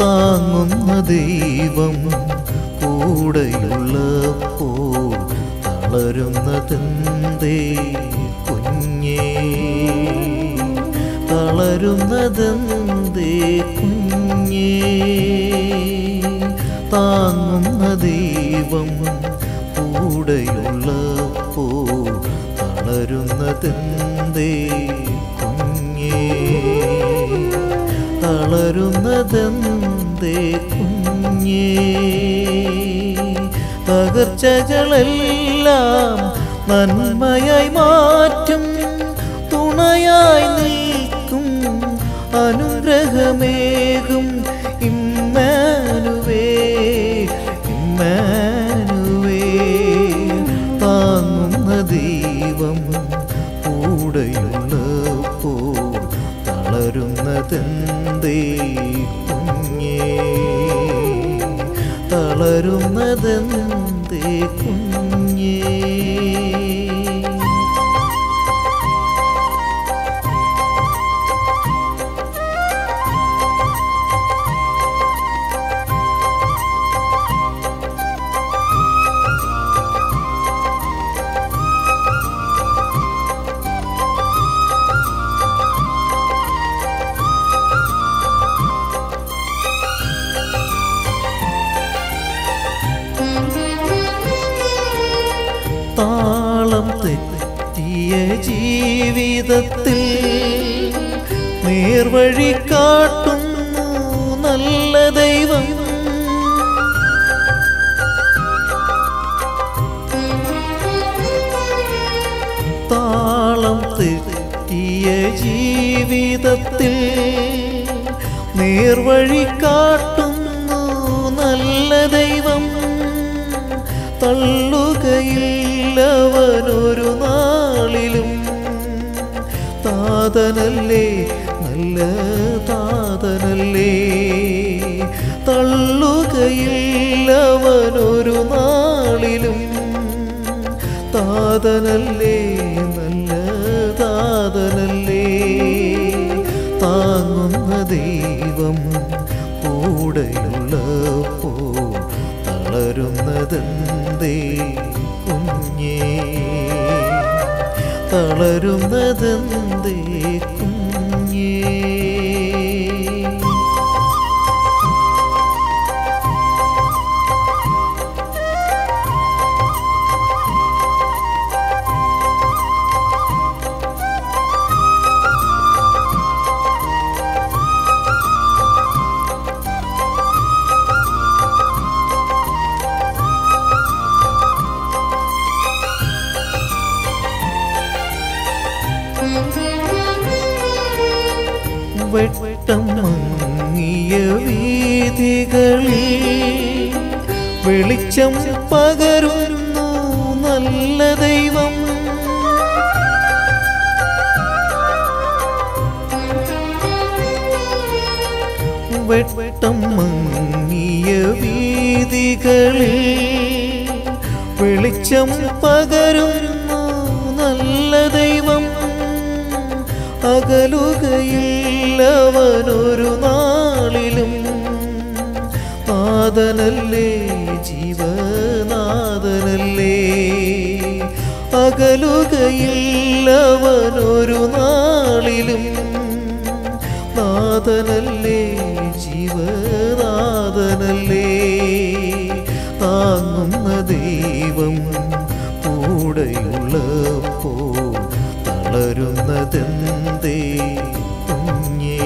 താങ്ങുന്ന ദൈവം കൂടെയുള്ളപ്പോൾ തളരുന്നതെന്തേ കുഞ്ഞേ, തളരുന്നതെന്തേ കുഞ്ഞേ. താങ്ങുന്ന ദൈവം കൂടെയുള്ളപ്പോൾ തളരുന്നതെന്തേ കുഞ്ഞേ, തളരുന്നതെന്തേ കുഞ്ഞേ. തകർച്ചകളെല്ലാം നന്മയായി മാറ്റും തുണയായി നിൽക്കും അനുഗ്രഹമേകും ഇമ്മാനുവേൽ, ഇമ്മാനുവേൽ. താങ്ങുന്ന ദൈവം കൂടെയുള്ളപ്പോൾ തളരുന്നതെന്തേ കുഞ്ഞേ, തളരുന്നതെന്തേ കുഞ്ഞേ. താളം തെറ്റിയ ജീവിതത്തിൽ നേർവഴി കാട്ടുന്നു നല്ല ദൈവം. താളം തെറ്റിയ ജീവിതത്തിൽ നേർവഴി കാട്ടുന്നു നല്ല ദൈവം. തള്ളുകയില്ലവനൊരു നാളിലും, താതനല്ലേ നല്ല താതനല്ലേ. തള്ളുകയില്ലവനൊരു നാളിലും, താതനല്ലേ നല്ല താതനല്ലേ. താങ്ങുന്ന ദൈവം കൂടെയുള്ളപ്പോൾ തളരുന്നതെന്തേ കുഞ്ഞേ, തളരുന്നതെന്തേ കുഞ്ഞേ. വെട്ടം മങ്ങിയ വീഥികളിൽ വെളിച്ചം പകരുന്നു നല്ല ദൈവം. വെട്ടം മങ്ങിയ വീഥികളിൽ വെളിച്ചം പകരുന്നു നല്ല ദൈവം. അകലുകയില്ലവനൊരു നാളിലും, നാഥനല്ലേ ജീവനാഥനല്ലേ. അകലുകയില്ലവനൊരു നാളിലും, നാഥനല്ലേ ജീവനാഥനല്ലേ. താങ്ങുന്ന ദൈവം കൂടെയുള്ളപ്പോൾ തളരുന്നതെന്തേ കുഞ്ഞേ,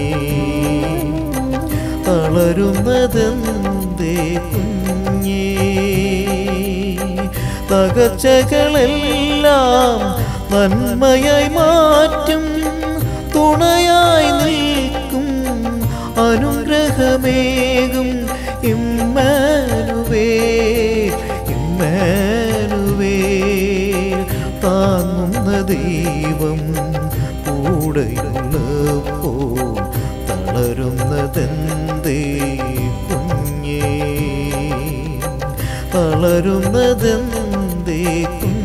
തളരുന്നതെന്തേ കുഞ്ഞേ. തകർച്ചകളെല്ലാം നന്മയായി മാറ്റും തുണയായി നിൽക്കും അനുഗ്രഹമേകും ഇമ്മാനുവേൽ, ഇമ്മാനുവേൽ. താങ്ങുന്ന ദൈവം കൂടെയുള്ളപ്പോൾ തളരുന്നതെന്തേ കുഞ്ഞേ, തളരുന്നതെന്തേ കുഞ്ഞേ.